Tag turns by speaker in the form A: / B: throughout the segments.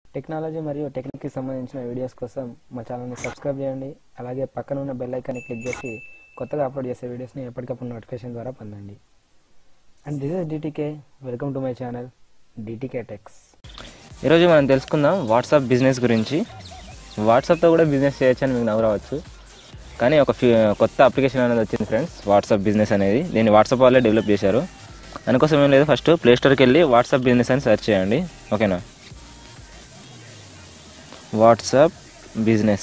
A: Technology మరియు టెక్నిక్కి సంబంధించిన videos కోసం మా ఛానల్ని సబ్స్క్రైబ్ చేయండి. అలాగే పక్కన ఉన్న బెల్ ఐకాన్ని క్లిక్ చేసి కొత్తగా అప్లోడ్ చేసే వీడియోస్ని ఎప్పటికప్పుడు నోటిఫికేషన్ ద్వారా పొందండి. And this is DTK. Welcome to my channel DTK techs.
B: ఈరోజు మనం తెలుసుకుందాం వాట్సాప్ బిజినెస్ గురించి. వాట్సాప్తో కూడా బిజినెస్ చేయొచ్చని మీకు నవ్వు రావచ్చు, కానీ ఒక కొత్త అప్లికేషన్ అనేది వచ్చింది ఫ్రెండ్స్, వాట్సాప్ బిజినెస్ అనేది. దీన్ని వాట్సాప్ వాళ్ళే డెవలప్ చేశారు. దానికోసం ఏం లేదు, ఫస్ట్ ప్లేస్టోర్కి వెళ్ళి వాట్సాప్ బిజినెస్ అని సెర్చ్ చేయండి. ఓకేనా, వాట్సాప్ బిజినెస్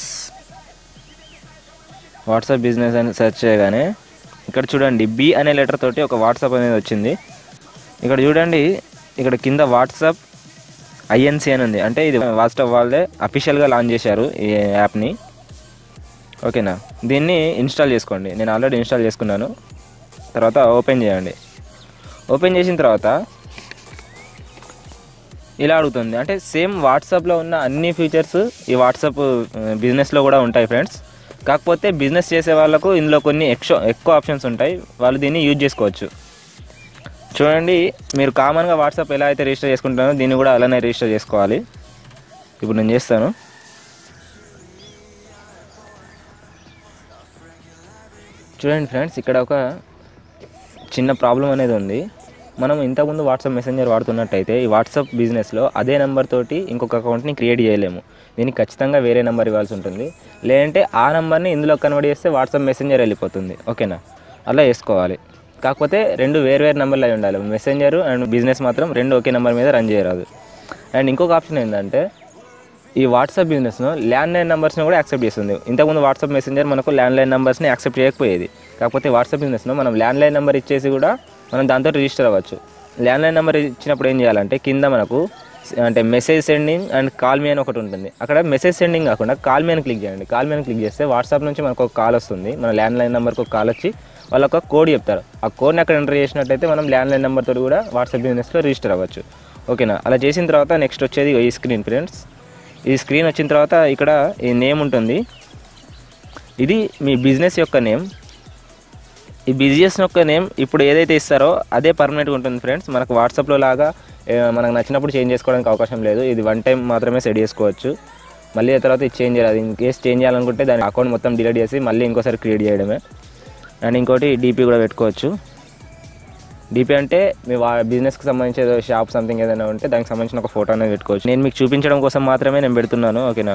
B: అని సెర్చ్ చేయగానే ఇక్కడ చూడండి బి అనే లెటర్ తోటి ఒక వాట్సాప్ అనేది వచ్చింది. ఇక్కడ చూడండి, ఇక్కడ కింద వాట్సాప్ INC అని ఉంది. అంటే ఇది వాట్సాప్ వాళ్ళే అఫీషియల్గా లాంచ్ చేశారు ఈ యాప్ని. ఓకేనా, దీన్ని ఇన్స్టాల్ చేసుకోండి. నేను ఆల్రెడీ ఇన్స్టాల్ చేసుకున్నాను. తర్వాత ఓపెన్ చేయండి. ఓపెన్ చేసిన తర్వాత ఇలా అడుగుతుంది. అంటే సేమ్ వాట్సాప్లో ఉన్న అన్ని ఫీచర్స్ ఈ వాట్సాప్ బిజినెస్లో కూడా ఉంటాయి ఫ్రెండ్స్. కాకపోతే బిజినెస్ చేసే వాళ్ళకు ఇందులో కొన్ని ఎక్కువ ఆప్షన్స్ ఉంటాయి, వాళ్ళు దీన్ని యూజ్ చేసుకోవచ్చు. చూడండి, మీరు కామన్గా వాట్సాప్ ఎలా అయితే రిజిస్టర్ చేసుకుంటారో దీన్ని కూడా అలానే రిజిస్టర్ చేసుకోవాలి. ఇప్పుడు నేను చేస్తాను. చూడండి ఫ్రెండ్స్, ఇక్కడ ఒక చిన్న ప్రాబ్లం అనేది ఉంది. మనం ఇంతకుముందు వాట్సాప్ మెసెంజర్ వాడుతున్నట్టయితే ఈ వాట్సాప్ బిజినెస్లో అదే నెంబర్ తోటి ఇంకొక అకౌంట్ని క్రియేట్ చేయలేము. దీనికి ఖచ్చితంగా వేరే నెంబర్ ఇవ్వాల్సి ఉంటుంది. లేదంటే ఆ నెంబర్ని ఇందులో కన్వర్ట్ చేస్తే వాట్సాప్ మెసెంజర్ వెళ్ళిపోతుంది. ఓకేనా, అలా వేసుకోవాలి. కాకపోతే రెండు వేరు నెంబర్లు అయి ఉండాలి. మెసెంజర్ అండ్ బిజినెస్ మాత్రం రెండు ఒకే నెంబర్ మీద రన్ చేయరాదు. అండ్ ఇంకొక ఆప్షన్ ఏంటంటే, ఈ వాట్సాప్ బిజినెస్ను ల్యాండ్లైన్ నెంబర్స్ని కూడా యాక్సెప్ట్ చేస్తుంది. ఇంతకుముందు వాట్సాప్ మెసెంజర్ మనకు ల్యాండ్లైన్ నెంబర్స్ని యాక్సెప్ట్ చేయకపోయేది. కాకపోతే వాట్సాప్ బిజినెస్లో మనం ల్యాండ్లైన్ నెంబర్ ఇచ్చేసి కూడా మనం దాంతో రిజిస్టర్ అవ్వచ్చు. ల్యాండ్లైన్ నెంబర్ ఇచ్చినప్పుడు ఏం చేయాలంటే, కింద మనకు అంటే message sending and call me అని ఒకటి ఉంటుంది. అక్కడ మెసేజ్ సెండింగ్ కాకుండా కాల్ మీ అని క్లిక్ చేయండి. కాల్ మీ అని క్లిక్ చేస్తే వాట్సాప్ నుంచి మనకు ఒక కాల్ వస్తుంది. మన ల్యాండ్లైన్ నెంబర్కి ఒక కాల్ వచ్చి వాళ్ళు ఒక కోడ్ చెప్తారు. ఆ కోడ్ని అక్కడ ఎంటర్ చేసినట్టయితే మనం ల్యాండ్లైన్ నెంబర్తో కూడా వాట్సాప్ బిజినెస్లో రిజిస్టర్ అవ్వచ్చు. ఓకేనా, అలా చేసిన తర్వాత నెక్స్ట్ వచ్చేది ఈ స్క్రీన్ ఫ్రెండ్స్. ఈ స్క్రీన్ వచ్చిన తర్వాత ఇక్కడ ఈ నేమ్ ఉంటుంది. ఇది మీ బిజినెస్ యొక్క నేమ్. ఈ బిజినెస్ యొక్క నేమ్ ఇప్పుడు ఏదైతే ఇస్తారో అదే పర్మనెంట్గా ఉంటుంది ఫ్రెండ్స్. మనకు వాట్సాప్లో లాగా మనకు నచ్చినప్పుడు చేంజ్ చేసుకోవడానికి అవకాశం లేదు. ఇది వన్ టైం మాత్రమే సెట్ చేసుకోవచ్చు. మళ్ళీ ఆ తర్వాత ఇది చేంజ్ చేయాలి. ఇన్ కేస్ చేంజ్ చేయాలనుకుంటే దాని అకౌంట్ మొత్తం డిలీట్ చేసి మళ్ళీ ఇంకోసారి క్రియేట్ చేయడమే. అండ్ ఇంకోటి DP కూడా పెట్టుకోవచ్చు. DP అంటే మీ బిజినెస్కి సంబంధించి ఏదో షాప్ సంథింగ్ ఏదైనా ఉంటే దానికి సంబంధించిన ఒక ఫోటో అనేది పెట్టుకోవచ్చు. నేను మీకు చూపించడం కోసం మాత్రమే నేను పెడుతున్నాను. ఓకేనా,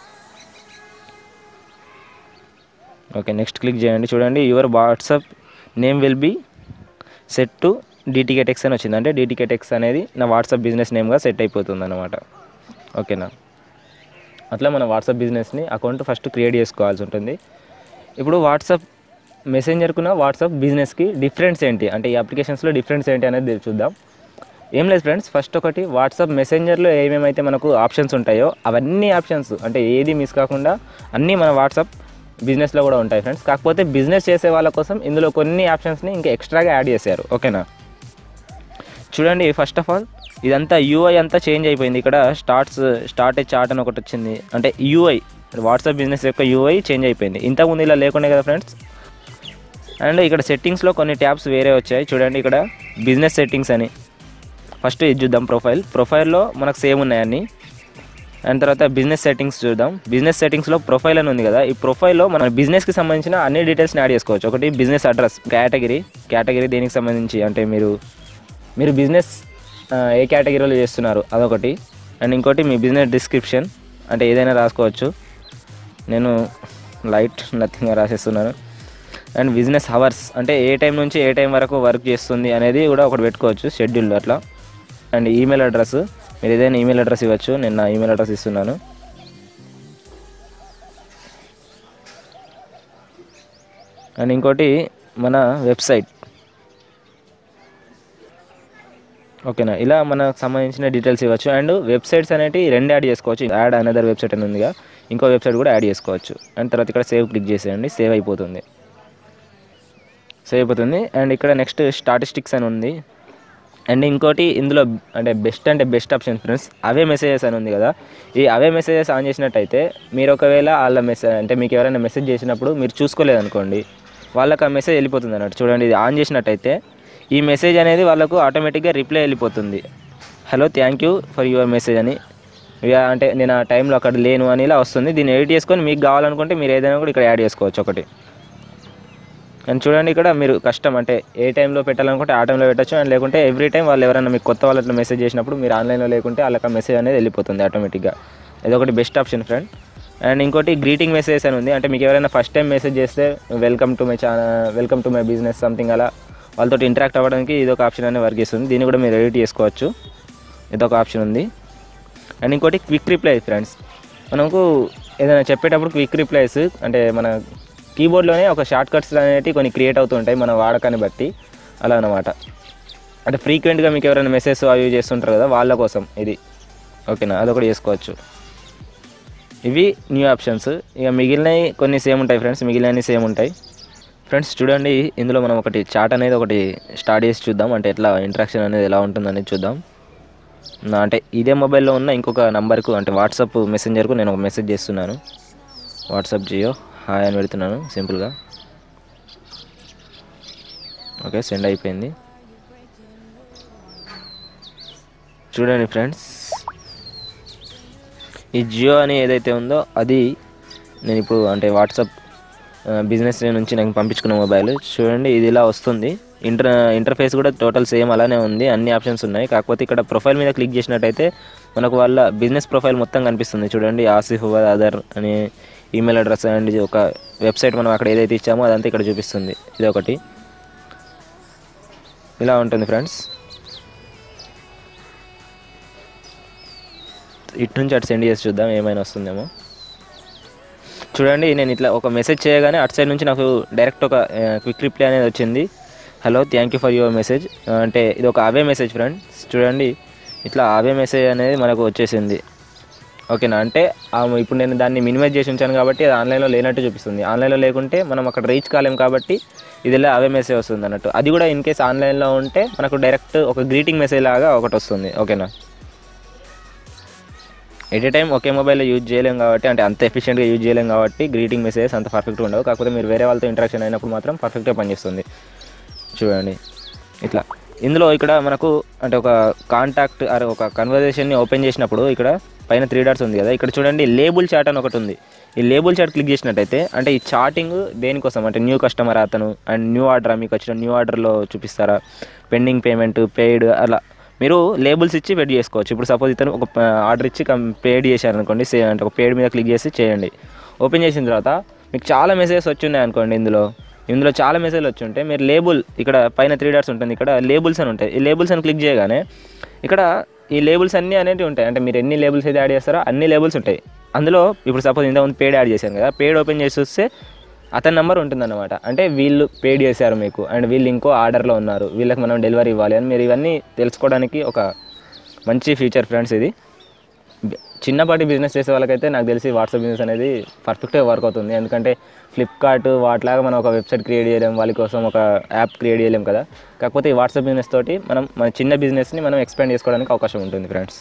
B: ఓకే, నెక్స్ట్ క్లిక్ చేయండి. చూడండి, your WhatsApp name will be set to DTK techs అని వచ్చింది. అంటే DTK టెక్స్ అనేది నా వాట్సాప్ బిజినెస్ నేమ్గా సెట్ అయిపోతుంది అన్నమాట. ఓకేనా, అట్లా మన వాట్సాప్ బిజినెస్ని అకౌంట్ ఫస్ట్ క్రియేట్ చేసుకోవాల్సి ఉంటుంది. ఇప్పుడు వాట్సాప్ మెసెంజర్కున్న వాట్సాప్ బిజినెస్కి డిఫరెన్స్ ఏంటి, అంటే ఈ అప్లికేషన్స్లో డిఫరెన్స్ ఏంటి అనేది చూద్దాం. ఏం లేదు ఫ్రెండ్స్, ఫస్ట్ ఒకటి వాట్సాప్ మెసెంజర్లో ఏమేమైతే మనకు ఆప్షన్స్ ఉంటాయో అవన్నీ ఆప్షన్స్ అంటే ఏది మిస్ కాకుండా అన్నీ మన వాట్సాప్ బిజినెస్లో కూడా ఉంటాయి ఫ్రెండ్స్. కాకపోతే బిజినెస్ చేసే వాళ్ళ కోసం ఇందులో కొన్ని ఆప్షన్స్ని ఇంకా ఎక్స్ట్రాగా యాడ్ చేశారు. ఓకేనా, చూడండి, ఫస్ట్ ఆఫ్ ఆల్ ఇదంతా UI అంతా చేంజ్ అయిపోయింది. ఇక్కడ స్టార్ట్ ఏ చార్ట్ అని ఒకటి వచ్చింది. అంటే UI వాట్సాప్ బిజినెస్ యొక్క UI చేంజ్ అయిపోయింది. ఇంతకుముందు ఇలా లేకుండే కదా ఫ్రెండ్స్. అండ్ ఇక్కడ సెట్టింగ్స్లో కొన్ని ట్యాబ్స్ వేరే వచ్చాయి. చూడండి, ఇక్కడ బిజినెస్ సెట్టింగ్స్ అని ఫస్ట్ ఇది చూద్దాం. ప్రొఫైల్లో మనకు సేమ్ ఉన్నాయన్నీ. అండ్ తర్వాత బిజినెస్ సెట్టింగ్స్ చూద్దాం. బిజినెస్ సెట్టింగ్స్లో ప్రొఫైల్ అని ఉంది కదా, ఈ ప్రొఫైల్లో మన బిజినెస్కి సంబంధించిన అన్ని డీటెయిల్స్ని యాడ్ చేసుకోవచ్చు. ఒకటి బిజినెస్ అడ్రస్, కేటగిరీ దేనికి సంబంధించి అంటే మీరు బిజినెస్ ఏ కేటగిరీలో చేస్తున్నారు అదొకటి. అండ్ ఇంకోటి మీ బిజినెస్ డిస్క్రిప్షన్, అంటే ఏదైనా రాసుకోవచ్చు. నేను లైట్ నథింగ్ రాసేస్తున్నాను. అండ్ బిజినెస్ అవర్స్, అంటే ఏ టైం నుంచి ఏ టైం వరకు వర్క్ చేస్తుంది అనేది కూడా ఒకటి పెట్టుకోవచ్చు, షెడ్యూల్ అట్లా. అండ్ ఈమెయిల్ అడ్రస్, మీరు ఏదైనా ఈమెయిల్ అడ్రస్ ఇవ్వచ్చు. నేను నా ఈమెయిల్ అడ్రస్ ఇస్తున్నాను. అండ్ ఇంకోటి మన వెబ్సైట్. ఓకేనా, ఇలా మనకు సంబంధించిన డీటెయిల్స్ ఇవ్వచ్చు. అండ్ వెబ్సైట్స్ అనేవి రెండు యాడ్ చేసుకోవచ్చు. యాడ్ అనదర్ వెబ్సైట్ అని ఉందిగా, ఇంకో వెబ్సైట్ కూడా యాడ్ చేసుకోవచ్చు. అండ్ తర్వాత ఇక్కడ సేవ్ క్లిక్ చేసేయండి, సేవ్ అయిపోతుంది. అండ్ ఇక్కడ నెక్స్ట్ స్టాటిస్టిక్స్ అని ఉంది. అండ్ ఇంకోటి ఇందులో అంటే best option friends, away messages అని ఉంది కదా. ఈ అవే మెసేజెస్ ఆన్ చేసినట్టయితే మీరు ఒకవేళ వాళ్ళ మెసేజ్ అంటే మీకు ఎవరైనా మెసేజ్ చేసినప్పుడు మీరు చూసుకోలేదనుకోండి, వాళ్ళకి ఆ మెసేజ్ వెళ్ళిపోతుంది అన్నట్టు. చూడండి, ఇది ఆన్ చేసినట్టయితే ఈ మెసేజ్ అనేది వాళ్ళకు ఆటోమేటిక్గా రిప్లై వెళ్ళిపోతుంది. Hello, thank you for your message అని. ఇక అంటే నేను ఆ టైంలో అక్కడ లేను అని ఇలా వస్తుంది. దీన్ని ఎడిట్ చేసుకొని మీకు కావాలనుకుంటే మీరు ఏదైనా కూడా ఇక్కడ యాడ్ చేసుకోవచ్చు ఒకటి. అండ్ చూడండి ఇక్కడ మీరు కష్టం అంటే ఏ టైంలో పెట్టాలనుకుంటే ఆ టైంలో పెట్టచ్చు. అండ్ లేకుంటే ఎవ్రీ టైం వాళ్ళు ఎవరైనా మీకు కొత్త వాళ్ళట్లో మెసేజ్ చేసినప్పుడు మీరు ఆన్లైన్లో లేకుంటే వాళ్ళకి మెసేజ్ అనేది వెళ్ళిపోతుంది ఆటోమేటిక్గా. ఇదొకటి బెస్ట్ ఆప్షన్ ఫ్రెండ్. అండ్ ఇంకోటి గ్రీటింగ్ మెసేజెస్ అని ఉంది. అంటే మీకు ఎవరైనా ఫస్ట్ టైం మెసేజ్ చేస్తే welcome to my business something అలా వాళ్ళతో ఇంటరాక్ట్ అవ్వడానికి ఇదొక ఆప్షన్ అనేది వర్క్ చేస్తుంది. దీన్ని కూడా మీరు ఎడిట్ చేసుకోవచ్చు. ఇదొక ఆప్షన్ ఉంది. అండ్ ఇంకోటి క్విక్ రిప్లై ఫ్రెండ్స్. మనకు ఏదైనా చెప్పేటప్పుడు క్విక్ రిప్లైస్ అంటే మన కీబోర్డ్లోనే ఒక షార్ట్ కట్స్ అనేవి కొన్ని క్రియేట్ అవుతూ ఉంటాయి మన వాడకాన్ని బట్టి అలా అనమాట. అంటే ఫ్రీక్వెంట్గా మీకు ఎవరైనా మెసేజ్ అవి చేస్తుంటారు కదా వాళ్ళ కోసం ఇది ఓకేనా, అదొకటి చేసుకోవచ్చు. ఇవి న్యూ ఆప్షన్స్. ఇక మిగిలినవి కొన్ని సేమ్ ఉంటాయి ఫ్రెండ్స్, మిగిలినవి సేమ్ ఉంటాయి ఫ్రెండ్స్. చూడండి ఇందులో మనం ఒకటి చాట్ అనేది ఒకటి స్టార్ట్ చేసి చూద్దాం. అంటే ఎట్లా ఇంటరాక్షన్ అనేది ఎలా ఉంటుందనేది చూద్దాం. అంటే ఇదే మొబైల్లో ఉన్న ఇంకొక నంబర్కు అంటే వాట్సాప్ మెసెంజర్కు నేను ఒక మెసేజ్ చేస్తున్నాను. వాట్సాప్ జియో హాయ్ అని పెడుతున్నాను సింపుల్గా. ఓకే సెండ్ అయిపోయింది. చూడండి ఫ్రెండ్స్ ఈ జియో అని ఏదైతే ఉందో అది నేను ఇప్పుడు అంటే వాట్సాప్ బిజినెస్ నుంచి నేను పంపించుకున్న మొబైల్. చూడండి ఇది ఇలా వస్తుంది. ఇంటర్ఫేస్ కూడా టోటల్ సేమ్ అలానే ఉంది, అన్ని ఆప్షన్స్ ఉన్నాయి. కాకపోతే ఇక్కడ ప్రొఫైల్ మీద క్లిక్ చేసినట్టయితే మనకు వాళ్ళ బిజినెస్ ప్రొఫైల్ మొత్తం కనిపిస్తుంది. చూడండి ఆసిఫ్ అదర్ అని ఈమెయిల్ అడ్రస్ అండ్ ఒక వెబ్సైట్ మనం అక్కడ ఏదైతే ఇచ్చామో అదంతా ఇక్కడ చూపిస్తుంది. ఇది ఒకటి ఇలా ఉంటుంది ఫ్రెండ్స్. ఇటు నుంచి అటు సెండ్ చేసి చూద్దాం ఏమైనా వస్తుందేమో. చూడండి నేను ఇట్లా ఒక మెసేజ్ చేయగానే అటు సైడ్ నుంచి నాకు డైరెక్ట్ ఒక క్విక్ రిప్లై అనేది వచ్చింది. Hello thank you for your message అంటే ఇది ఒక అవే మెసేజ్ ఫ్రెండ్స్. చూడండి ఇట్లా అవే మెసేజ్ అనేది మనకు వచ్చేసింది ఓకేనా. అంటే ఇప్పుడు నేను దాన్ని మినిమైజ్ చేసి ఉంచాను కాబట్టి అది ఆన్లైన్లో లేనట్టు చూపిస్తుంది. ఆన్లైన్లో లేకుంటే మనం అక్కడ రీచ్ కాలేం కాబట్టి ఇది ఇలా అవే మెసేజ్ వస్తుంది అన్నట్టు. అది కూడా ఇన్ కేస్ ఆన్లైన్లో ఉంటే మనకు డైరెక్ట్ ఒక గ్రీటింగ్ మెసేజ్ లాగా ఒకటి వస్తుంది ఓకేనా. ఎట్ ఏ టైం ఒకే మొబైల్లో యూజ్ చేయలేం కాబట్టి అంటే అంత ఎఫిషియెంట్గా యూజ్ చేయలేం కాబట్టి గ్రీటింగ్ మెసేజెస్ అంత పర్ఫెక్ట్గా ఉండవు. కాకపోతే మీరు వేరే వాళ్ళతో ఇంటరాక్షన్ అయినప్పుడు మాత్రం పర్ఫెక్ట్గా పనిచేస్తుంది. చూడండి ఇట్లా ఇందులో ఇక్కడ మనకు అంటే ఒక కాంటాక్ట్ ఆర్ ఒక కన్వర్జేషన్ని ఓపెన్ చేసినప్పుడు ఇక్కడ పైన 3 డాట్స్ ఉంది కదా, ఇక్కడ చూడండి లేబుల్ చాట్ అని ఒకటి ఉంది. ఈ లేబుల్ చాట్ క్లిక్ చేసినట్టయితే అంటే ఈ చాటింగ్ దేనికోసం అంటే న్యూ కస్టమర్ అతను అండ్ న్యూ ఆర్డర్ మీకు వచ్చిన న్యూ ఆర్డర్లో చూపిస్తారా, పెండింగ్ పేమెంట్, పెయిడ్ అలా మీరు లేబుల్స్ ఇచ్చి పెయిడ్ చేసుకోవచ్చు. ఇప్పుడు సపోజ్ ఇతను ఒక ఆర్డర్ ఇచ్చి పెయిడ్ చేశారనుకోండి, అంటే ఒక పెయిడ్ మీద క్లిక్ చేసి చేయండి. ఓపెన్ చేసిన తర్వాత మీకు చాలా మెసేజెస్ వచ్చి ఉన్నాయి అనుకోండి, ఇందులో చాలా మెసేజ్లు వచ్చి ఉంటే మీరు లేబుల్ ఇక్కడ పైన 3 డాట్స్ ఉంటుంది, ఇక్కడ లేబుల్స్ అని ఉంటాయి. ఈ లేబుల్స్ అని క్లిక్ చేయగానే ఇక్కడ ఈ లేబుల్స్ అన్నీ అనేవి ఉంటాయి. అంటే మీరు ఎన్ని లేబుల్స్ అయితే యాడ్ చేస్తారో అన్ని లేబుల్స్ ఉంటాయి అందులో. ఇప్పుడు సపోజ్ ఇంతకుముందు పెయిడ్ యాడ్ చేశాను కదా, పెయిడ్ ఓపెన్ చేసి చూస్తే అతని నెంబర్ ఉంటుందన్నమాట. అంటే వీళ్ళు పెయిడ్ చేశారు మీకు అండ్ వీళ్ళు ఇంకో ఆర్డర్లో ఉన్నారు, వీళ్ళకి మనం డెలివరీ ఇవ్వాలి అని మీరు ఇవన్నీ తెలుసుకోవడానికి ఒక మంచి ఫీచర్ ఫ్రెండ్స్. ఇది చిన్నపాటి బిజినెస్ చేసే వాళ్ళకైతే నాకు తెలిసి వాట్సాప్ బిజినెస్ అనేది పర్ఫెక్ట్గా వర్క్ అవుతుంది. ఎందుకంటే ఫ్లిప్కార్ట్ వాటిలాగా మనం ఒక వెబ్సైట్ క్రియేట్ చేయలేం, వాళ్ళ కోసం ఒక యాప్ క్రియేట్ చేయలేం కదా. కాకపోతే ఈ వాట్సాప్ బిజినెస్ తోటి మన చిన్న బిజినెస్ని మనం ఎక్స్పాండ్ చేసుకోవడానికి అవకాశం ఉంటుంది ఫ్రెండ్స్.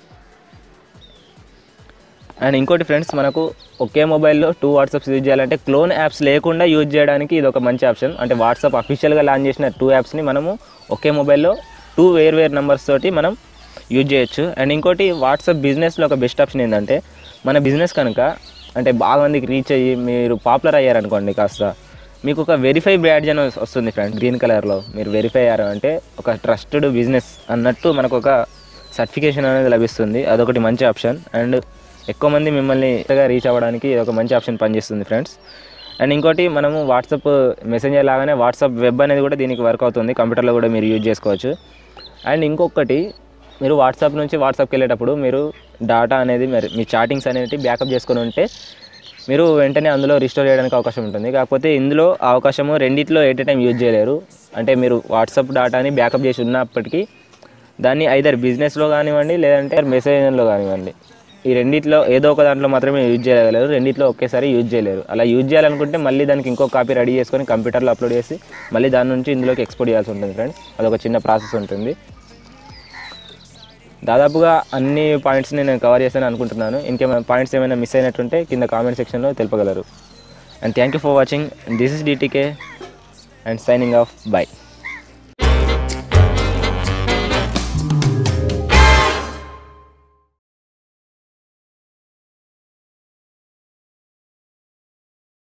B: అండ్ ఇంకోటి ఫ్రెండ్స్, మనకు ఒకే మొబైల్లో 2 వాట్సాప్స్ యూజ్ చేయాలంటే క్లోన్ యాప్స్ లేకుండా యూజ్ చేయడానికి ఇది ఒక మంచి ఆప్షన్. అంటే వాట్సాప్ అఫీషియల్గా లాంచ్ చేసిన 2 యాప్స్ని మనము ఒకే మొబైల్లో 2 వేరు నెంబర్స్ తోటి మనం యూజ్ చేయొచ్చు. అండ్ ఇంకోటి వాట్సాప్ బిజినెస్లో ఒక బెస్ట్ ఆప్షన్ ఏంటంటే మన బిజినెస్ కనుక అంటే బాగా మందికి రీచ్ అయ్యి మీరు పాపులర్ అయ్యారనుకోండి, కాస్త మీకు ఒక వెరిఫై బ్యాడ్జ్ అని వస్తుంది ఫ్రెండ్, గ్రీన్ కలర్లో. మీరు వెరిఫై అయ్యారు అంటే ఒక ట్రస్టెడ్ బిజినెస్ అన్నట్టు మనకు ఒక సర్టిఫికేషన్ అనేది లభిస్తుంది. అదొకటి మంచి ఆప్షన్. అండ్ ఎక్కువ మంది మిమ్మల్ని రీచ్ అవ్వడానికి ఇది ఒక మంచి ఆప్షన్ పనిచేస్తుంది ఫ్రెండ్స్. అండ్ ఇంకోటి మనము వాట్సాప్ మెసెంజర్ లాగానే వాట్సాప్ వెబ్ అనేది కూడా దీనికి వర్క్ అవుతుంది, కంప్యూటర్లో కూడా మీరు యూజ్ చేసుకోవచ్చు. అండ్ ఇంకొకటి, మీరు వాట్సాప్ నుంచి వాట్సాప్కి వెళ్ళేటప్పుడు మీరు డాటా అనేది మీ చాటింగ్స్ అనేవి బ్యాకప్ చేసుకొని ఉంటే మీరు వెంటనే అందులో రిస్టోర్ చేయడానికి అవకాశం ఉంటుంది. కాకపోతే ఇందులో అవకాశము రెండిట్లో ఎట్ ఏ టైం యూజ్ చేయలేరు. అంటే మీరు వాట్సాప్ డాటాని బ్యాకప్ చేసి ఉన్నప్పటికీ దాన్ని ఐదర్ బిజినెస్లో కానివ్వండి లేదంటే మెసేజ్లో కానివ్వండి, ఈ రెండిట్లో ఏదో ఒక దాంట్లో మాత్రమే యూజ్ చేయగలరు, రెండిట్లో ఒకేసారి యూజ్ చేయలేరు. అలా యూజ్ చేయాలనుకుంటే మళ్ళీ దానికి ఇంకో కాపీ రెడీ చేసుకొని కంప్యూటర్లో అప్లోడ్ చేసి మళ్ళీ దాని నుంచి ఇందులోకి ఎక్స్పోర్ట్ చేయాల్సి ఉంటుంది ఫ్రెండ్స్. అదొక చిన్న ప్రాసెస్ ఉంటుంది. దాదాపుగా అన్ని పాయింట్స్ని నేను కవర్ చేస్తాను అనుకుంటున్నాను. ఇంకేమైనా పాయింట్స్ ఏమైనా మిస్ అయినట్టుంటే కింద కామెంట్ సెక్షన్లో తెలుపగలరు. And thank you for watching. This is DTK and signing off. By.